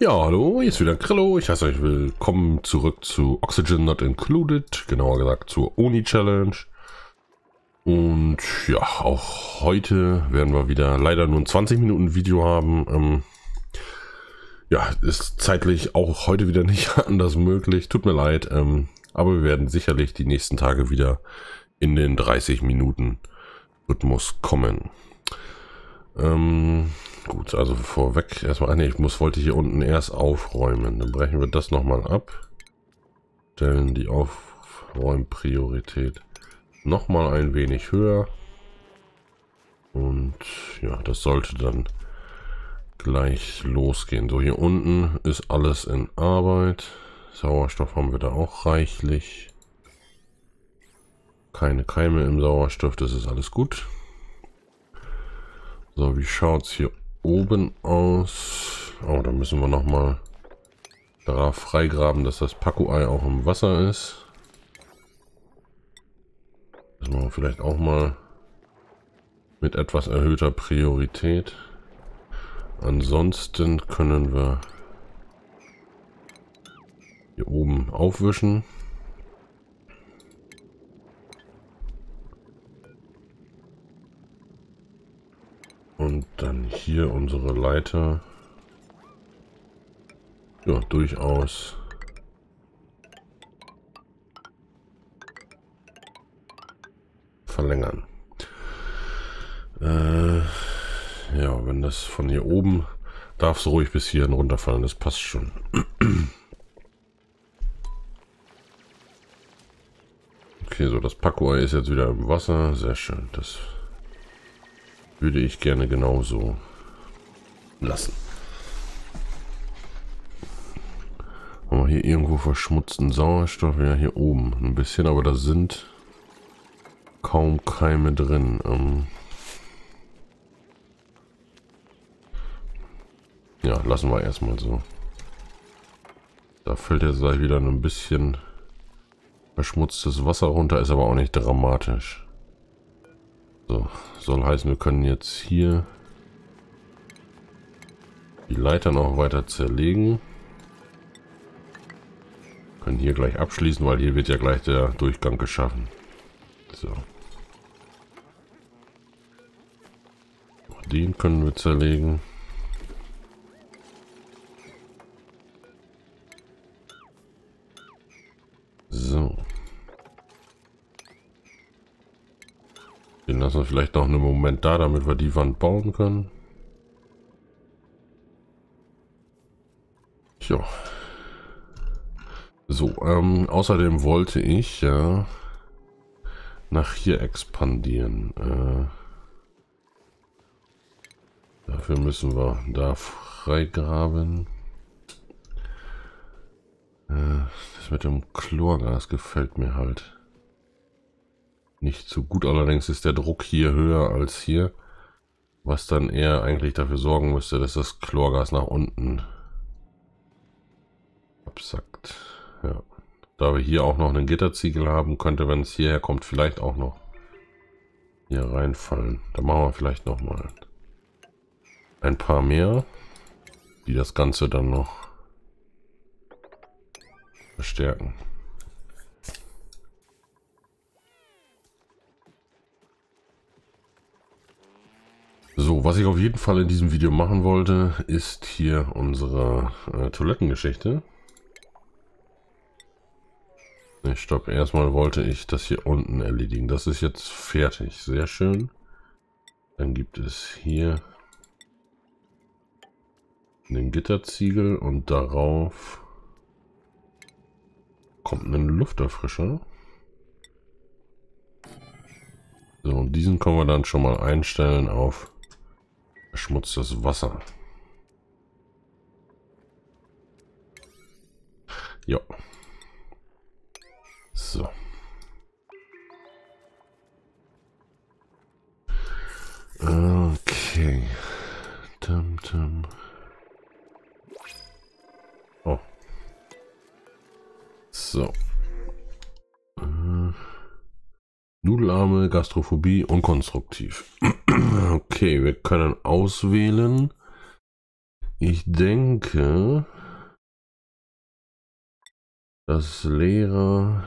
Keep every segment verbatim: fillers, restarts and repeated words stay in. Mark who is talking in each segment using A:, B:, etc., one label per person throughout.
A: Ja, hallo, hier ist wieder Grillo. Ich heiße euch willkommen zurück zu Oxygen Not Included, genauer gesagt zur Oni Challenge. Und ja, auch heute werden wir wieder leider nur ein zwanzig Minuten Video haben. Ähm, ja, ist zeitlich auch heute wieder nicht anders möglich. Tut mir leid, ähm, aber wir werden sicherlich die nächsten Tage wieder in den dreißig Minuten Rhythmus kommen. Ähm, gut, also vorweg erstmal, ah, nee, ich muss, wollte hier unten erst aufräumen. Dann brechen wir das nochmal ab. Stellen die Aufräumpriorität nochmal ein wenig höher. Und ja, das sollte dann gleich losgehen. So, hier unten ist alles in Arbeit. Sauerstoff haben wir da auch reichlich. Keine Keime im Sauerstoff, das ist alles gut. So, wie schaut es hier oben aus? Oh, da müssen wir nochmal darauf freigraben, dass das Paku-Ei auch im Wasser ist. Das machen wir vielleicht auch mal mit etwas erhöhter Priorität. Ansonsten können wir hier oben aufwischen. Und dann hier unsere Leiter ja, durchaus verlängern. Äh, ja, wenn das von hier oben darf es ruhig bis hierhin runterfallen, das passt schon. Okay, so das Paku-Ei ist jetzt wieder im Wasser, sehr schön. Das würde ich gerne genauso lassen. Haben wir hier irgendwo verschmutzten Sauerstoff? Ja, hier oben ein bisschen, aber da sind kaum Keime drin. Ähm ja, lassen wir erstmal so. Da fällt jetzt gleich wieder ein bisschen verschmutztes Wasser runter, ist aber auch nicht dramatisch. So, soll heißen, wir können jetzt hier die Leiter noch weiter zerlegen. Können hier gleich abschließen, weil hier wird ja gleich der Durchgang geschaffen. So. Den können wir zerlegen. So. Den lassen wir vielleicht noch einen Moment da, damit wir die Wand bauen können. Ja. So, ähm, außerdem wollte ich ja nach hier expandieren. Äh, dafür müssen wir da freigraben. Äh, das mit dem Chlorgas gefällt mir halt nicht so gut. Allerdings ist der Druck hier höher als hier, was dann eher eigentlich dafür sorgen müsste, dass das Chlorgas nach unten absackt. Ja. Da wir hier auch noch einen Gitterziegel haben, könnte, wenn es hierher kommt, vielleicht auch noch hier reinfallen. Da machen wir vielleicht noch mal ein paar mehr, die das Ganze dann noch verstärken. So, was ich auf jeden Fall in diesem Video machen wollte, ist hier unsere äh, Toilettengeschichte. Ich stopp, erstmal wollte ich das hier unten erledigen. Das ist jetzt fertig, sehr schön. Dann gibt es hier einen Gitterziegel und darauf kommt ein Lufterfrischer. So, und diesen können wir dann schon mal einstellen auf verschmutztes Wasser. Ja. So. Okay. Tum, tum. Oh. So. Äh. Nudelarme, Gastrophobie, unkonstruktiv. Okay, wir können auswählen, Ich denke, dass Lehrer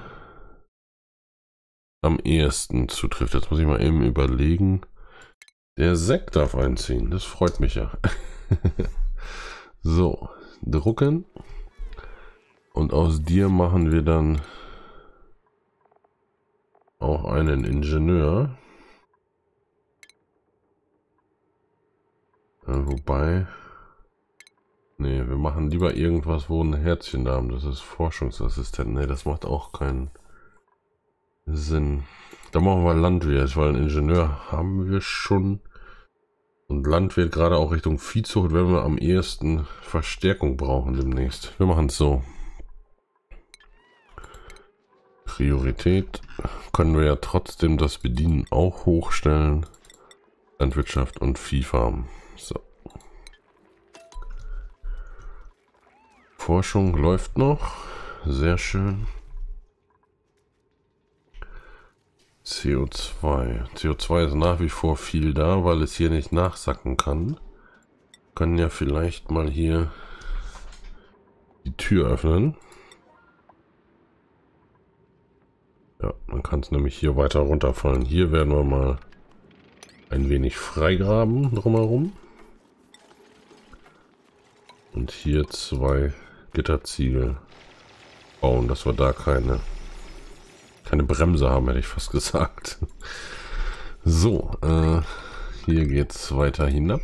A: am ehesten zutrifft. Jetzt muss ich mal eben überlegen. Der Sekt darf einziehen. Das freut mich ja. So, drucken. Und aus dir machen wir dann auch einen Ingenieur. Äh, wobei... Nee, wir machen lieber irgendwas, wo ein Herzchen da haben. Das ist Forschungsassistent. Nee, das macht auch keinen Sinn. Da machen wir Landwirt, weil einen Ingenieur haben wir schon. Und Landwirt, gerade auch Richtung Viehzucht, werden wir am ehesten Verstärkung brauchen demnächst. Wir machen es so. Priorität können wir ja trotzdem das Bedienen auch hochstellen. Landwirtschaft und Viehfarm. So. Forschung läuft noch. Sehr schön. C O zwei. C O zwei ist nach wie vor viel da, weil es hier nicht nachsacken kann. Wir können ja vielleicht mal hier die Tür öffnen. Ja, man kann es nämlich hier weiter runterfallen. Hier werden wir mal ein wenig freigraben drumherum. Und hier zwei Gitterziegel bauen, dass wir da keine, keine Bremse haben, hätte ich fast gesagt. So, äh, hier geht es weiter hinab.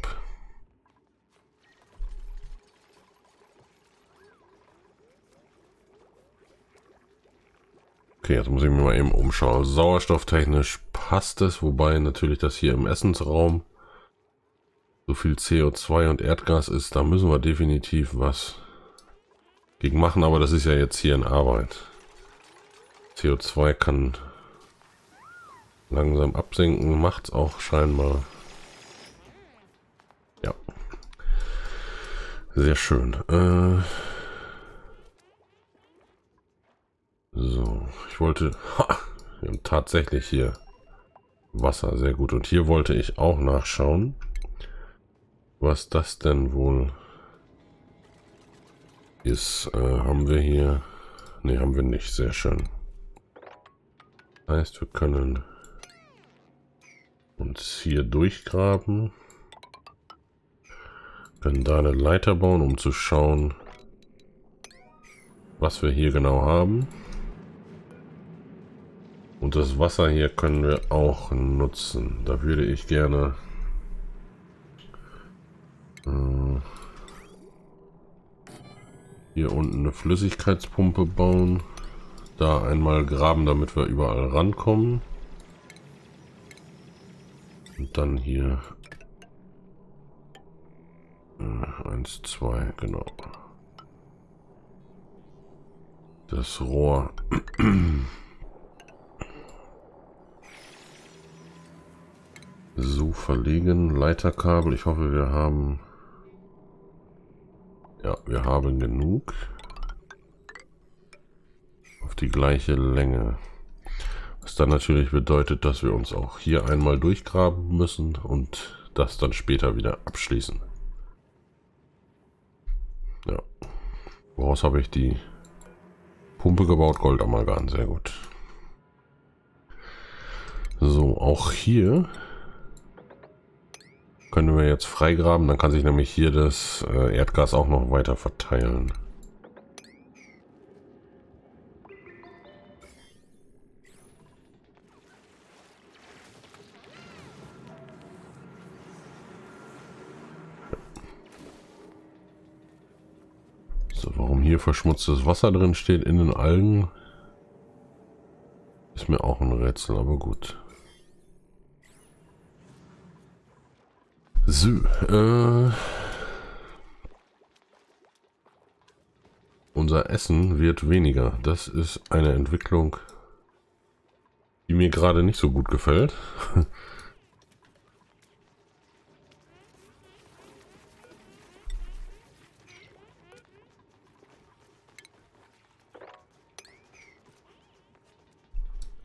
A: Okay, jetzt muss ich mir mal eben umschauen. Sauerstofftechnisch passt es, wobei natürlich das hier im Essensraum so viel C O zwei und Erdgas ist, da müssen wir definitiv was gegen machen, aber das ist ja jetzt hier in Arbeit. C O zwei kann langsam absinken, macht es auch scheinbar. Ja. Sehr schön. Äh so, ich wollte... Ha, wir haben tatsächlich hier Wasser, sehr gut. Und hier wollte ich auch nachschauen, was das denn wohl ist. Äh, haben wir hier... Ne, haben wir nicht. Sehr schön. Heißt, wir können uns hier durchgraben. Können da eine Leiter bauen, um zu schauen, was wir hier genau haben. Und das Wasser hier können wir auch nutzen. Da würde ich gerne äh, hier unten eine Flüssigkeitspumpe bauen. Da einmal graben, damit wir überall rankommen. Und dann hier äh, eins, zwei, genau. Das Rohr. So verlegen. Leiterkabel. Ich hoffe, wir haben... Ja, wir haben genug. Auf die gleiche Länge. Was dann natürlich bedeutet, dass wir uns auch hier einmal durchgraben müssen und das dann später wieder abschließen. Ja. Woraus habe ich die Pumpe gebaut? Goldamalgam, sehr gut. So, auch hier können wir jetzt freigraben. Dann kann sich nämlich hier das äh, Erdgas auch noch weiter verteilen. So, warum hier verschmutztes Wasser drin steht in den Algen, ist mir auch ein Rätsel, aber gut. So, äh, unser Essen wird weniger. Das ist eine Entwicklung, die mir gerade nicht so gut gefällt.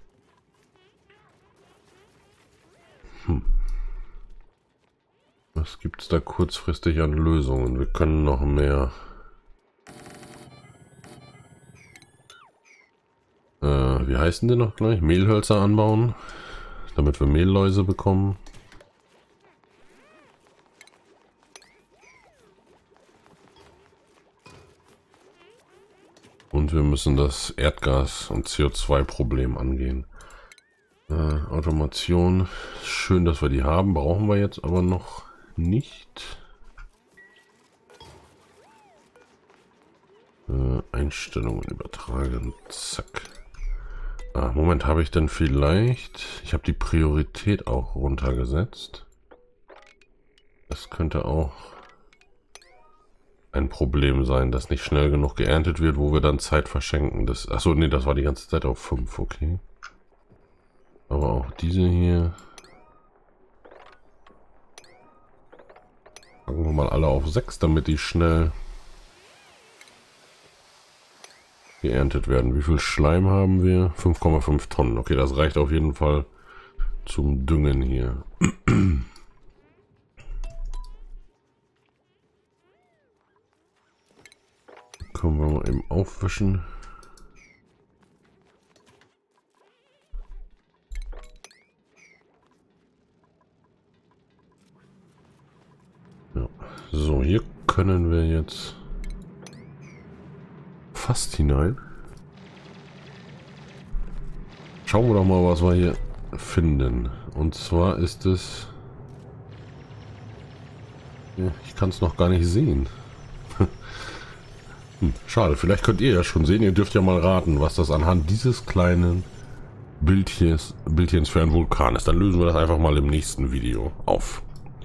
A: Hm. Was Was gibt es da kurzfristig an Lösungen? Wir können noch mehr äh, wie heißen die noch gleich? Mehlhölzer anbauen, damit wir Mehlläuse bekommen. Und wir müssen das Erdgas- und C O zwei Problem angehen. Äh, Automation. Schön, dass wir die haben. Brauchen wir jetzt aber noch nicht. Äh, Einstellungen übertragen. Zack. Ah, Moment, habe ich denn vielleicht... Ich habe die Priorität auch runtergesetzt. Das könnte auch ein Problem sein, dass nicht schnell genug geerntet wird, wo wir dann Zeit verschenken. Das, achso, nee, das war die ganze Zeit auf fünf, okay. Aber auch diese hier. Packen wir mal alle auf sechs, damit die schnell geerntet werden. Wie viel Schleim haben wir? fünf Komma fünf Tonnen. Okay, das reicht auf jeden Fall zum Düngen hier. Können wir mal eben aufwischen. Ja. So, hier können wir jetzt fast hinein. Schauen wir doch mal, was wir hier finden. Und zwar ist es... Ja, ich kann es noch gar nicht sehen. hm, schade, vielleicht könnt ihr ja schon sehen. Ihr dürft ja mal raten, was das anhand dieses kleinen Bildchens, Bildchens für ein Vulkan ist. Dann lösen wir das einfach mal im nächsten Video auf.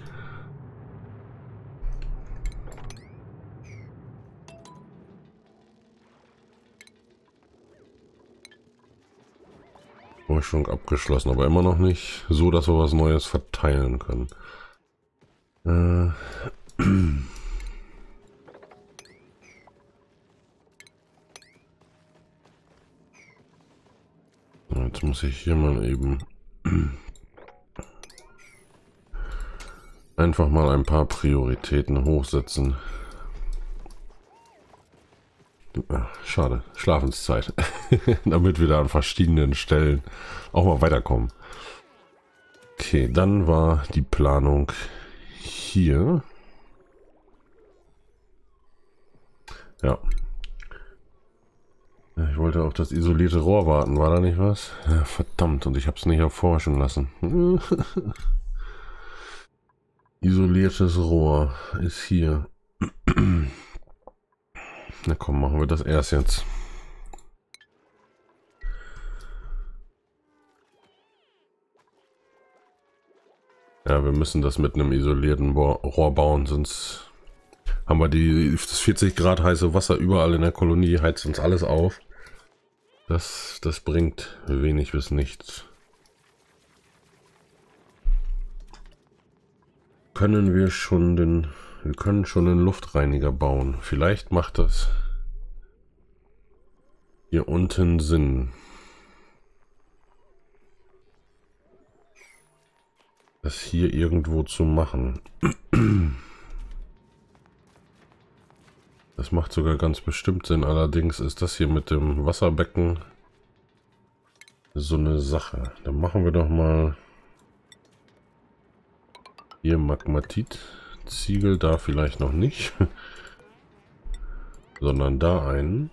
A: Forschung abgeschlossen, aber immer noch nicht so, dass wir was Neues verteilen können. Äh. Jetzt muss ich hier mal eben einfach mal ein paar Prioritäten hochsetzen. Schade, Schlafenszeit. Damit wir da an verschiedenen Stellen auch mal weiterkommen. Okay, dann war die Planung hier. Ja. Ich wollte auf das isolierte Rohr warten, war da nicht was? Ja, verdammt, und ich habe es nicht erforschen lassen. Isoliertes Rohr ist hier. Na komm, machen wir das erst jetzt. Ja, wir müssen das mit einem isolierten Rohr bauen, sonst haben wir die, das vierzig Grad heiße Wasser überall in der Kolonie, heizt uns alles auf. Das, das bringt wenig bis nichts. Können wir schon den... Wir können schon einen Luftreiniger bauen. Vielleicht macht das hier unten Sinn. Das hier irgendwo zu machen. Das macht sogar ganz bestimmt Sinn. Allerdings ist das hier mit dem Wasserbecken so eine Sache. Dann machen wir doch mal hier Magmatit. Ziegel da vielleicht noch nicht, sondern da einen.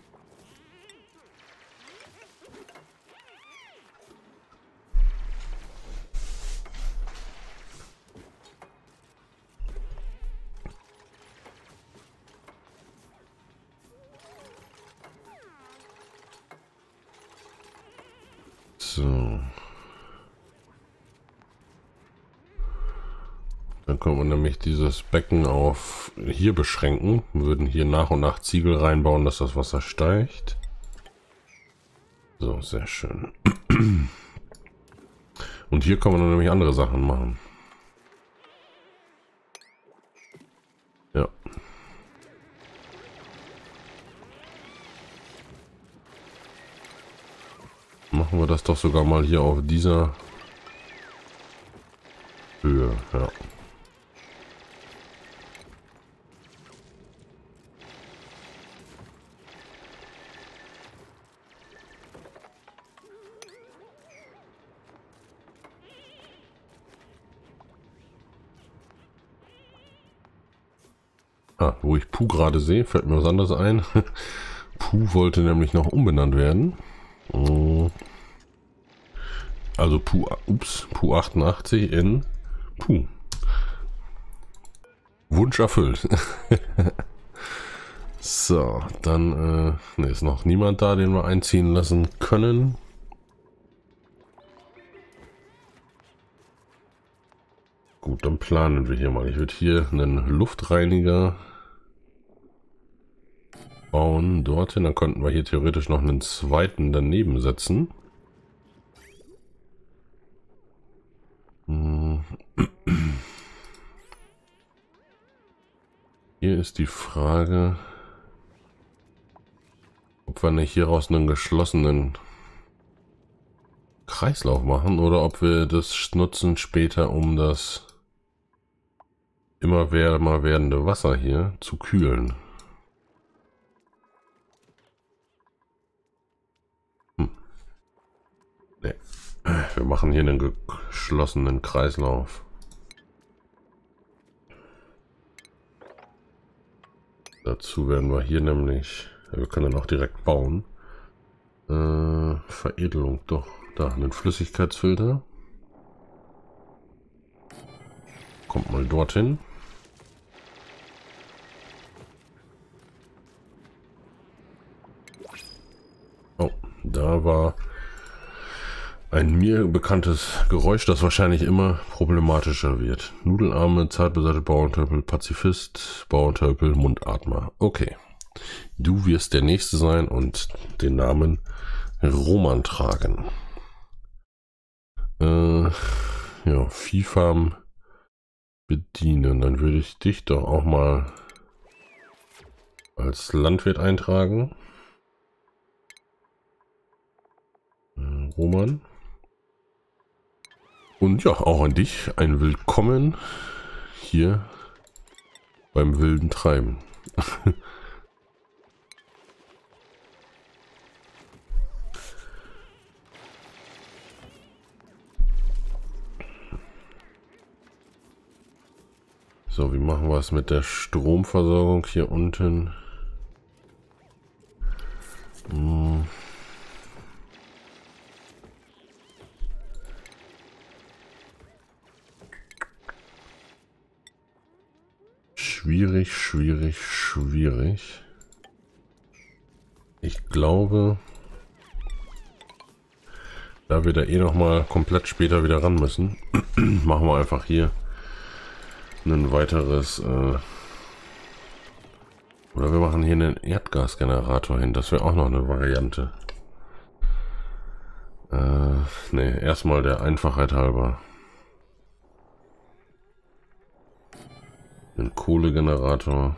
A: So. Dann können wir nämlich dieses Becken auf hier beschränken. Wir würden hier nach und nach Ziegel reinbauen, dass das Wasser steigt. So, sehr schön. Und hier kann man dann nämlich andere Sachen machen. Ja. Machen wir das doch sogar mal hier auf dieser Höhe, ja. Ah, wo ich Puh gerade sehe, fällt mir was anderes ein. Puh wollte nämlich noch umbenannt werden. Also Puh, ups, Puh achtundachtzig in Puh. Wunsch erfüllt. So, dann äh, ne, ist noch niemand da, den wir einziehen lassen können. Gut, dann planen wir hier mal. Ich würde hier einen Luftreiniger bauen dorthin. Dann könnten wir hier theoretisch noch einen zweiten daneben setzen. Hm. Hier ist die Frage, ob wir nicht hieraus einen geschlossenen Kreislauf machen oder ob wir das nutzen später, um das immer wärmer werdende Wasser hier zu kühlen. Hm. Nee. Wir machen hier einen geschlossenen Kreislauf. Dazu werden wir hier nämlich, wir können auch direkt bauen, äh, Veredelung, doch, da, einen Flüssigkeitsfilter. Kommt mal dorthin. Oh, da war ein mir bekanntes Geräusch, das wahrscheinlich immer problematischer wird. Nudelarme, zartbesaite Bauerntölpel, Pazifist, Bauerntölpel, Mundatmer. Okay. Du wirst der Nächste sein und den Namen Roman tragen. Äh, ja, Viehfarm bedienen. Dann würde ich dich doch auch mal als Landwirt eintragen. Äh, Roman. Und ja, auch an dich ein Willkommen hier beim wilden Treiben. So, wie machen wir es mit der Stromversorgung hier unten? Hm. Schwierig, schwierig, schwierig. Ich glaube, da wir da eh noch mal komplett später wieder ran müssen, machen wir einfach hier ein weiteres, äh oder wir machen hier einen Erdgasgenerator hin. Das wäre auch noch eine Variante. Äh, ne, erstmal der Einfachheit halber. Ein Kohlegenerator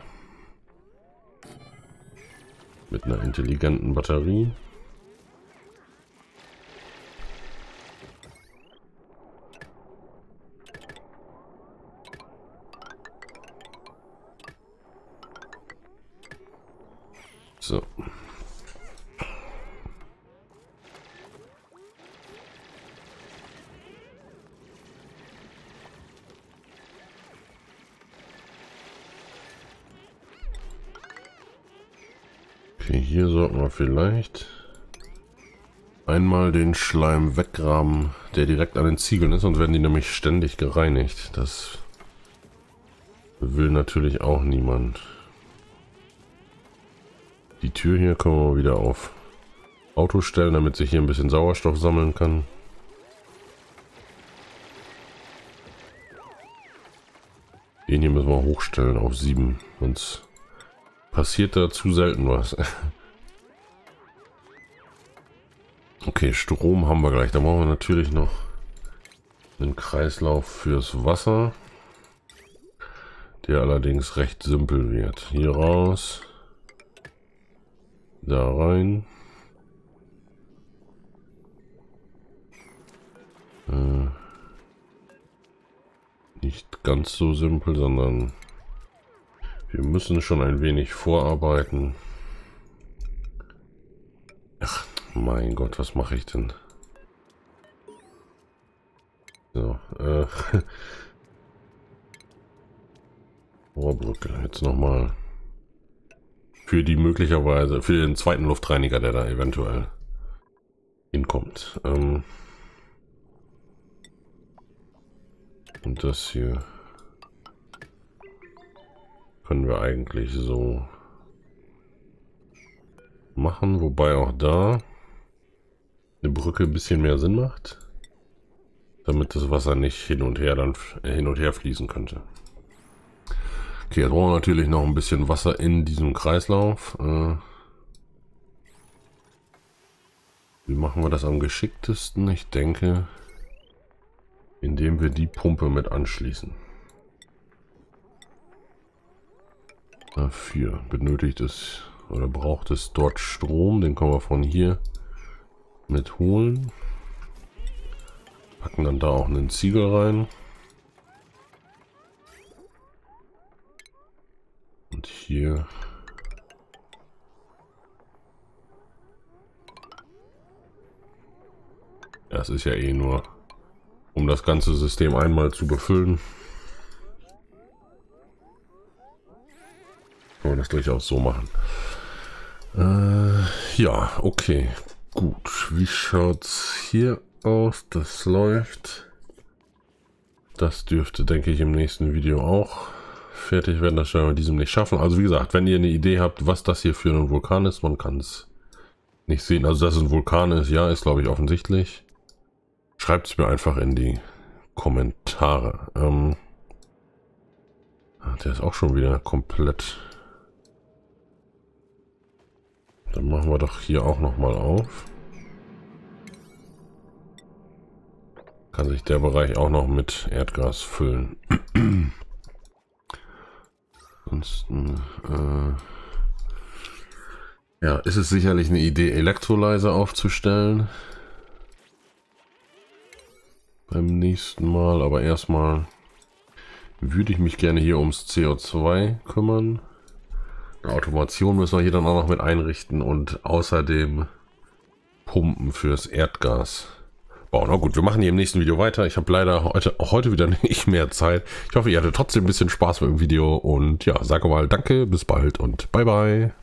A: mit einer intelligenten Batterie. So. Okay, hier sollten wir vielleicht einmal den Schleim weggraben, der direkt an den Ziegeln ist, sonst werden die nämlich ständig gereinigt. Das will natürlich auch niemand. Die Tür hier können wir wieder auf Auto stellen, damit sich hier ein bisschen Sauerstoff sammeln kann. Den hier müssen wir hochstellen auf sieben, sonst passiert da zu selten was. Okay, Strom haben wir gleich. Da brauchen wir natürlich noch einen Kreislauf fürs Wasser, der allerdings recht simpel wird. Hier raus, da rein. Äh, nicht ganz so simpel, sondern wir müssen schon ein wenig vorarbeiten. Ach, mein Gott, was mache ich denn? So, äh. Rohrbrücke, jetzt nochmal. für die möglicherweise, für den zweiten Luftreiniger, der da eventuell hinkommt. Ähm und das hier können wir eigentlich so machen, wobei auch da eine Brücke ein bisschen mehr Sinn macht, damit das Wasser nicht hin und her dann hin und her fließen könnte. Okay, jetzt brauchen wir natürlich noch ein bisschen Wasser in diesem Kreislauf. Äh, wie machen wir das am geschicktesten? Ich denke, indem wir die Pumpe mit anschließen. Dafür benötigt es oder braucht es dort Strom, den können wir von hier mit holen. Packen dann da auch einen Ziegel rein. Und hier das ist ja eh nur, um das ganze System einmal zu befüllen. Kann man das durchaus so machen. Äh, ja, okay. Gut, wie schaut's hier aus? Das läuft. Das dürfte, denke ich, im nächsten Video auch fertig werden. Das werden wir mit diesem nicht schaffen. Also wie gesagt, wenn ihr eine Idee habt, was das hier für ein Vulkan ist, man kann es nicht sehen. Also dass es ein Vulkan ist, ja, ist glaube ich offensichtlich. Schreibt es mir einfach in die Kommentare. Ähm, der ist auch schon wieder komplett. Dann machen wir doch hier auch noch mal auf. Kann sich der Bereich auch noch mit Erdgas füllen. Ansonsten, äh, ja, ist es sicherlich eine Idee, Elektrolyzer aufzustellen. Beim nächsten Mal, aber erstmal würde ich mich gerne hier ums C O zwei kümmern. Eine Automation müssen wir hier dann auch noch mit einrichten und außerdem Pumpen fürs Erdgas bauen. Na gut, wir machen hier im nächsten Video weiter. Ich habe leider heute, heute wieder nicht mehr Zeit. Ich hoffe, ihr hattet trotzdem ein bisschen Spaß mit dem Video und ja, sage mal danke, bis bald und bye bye.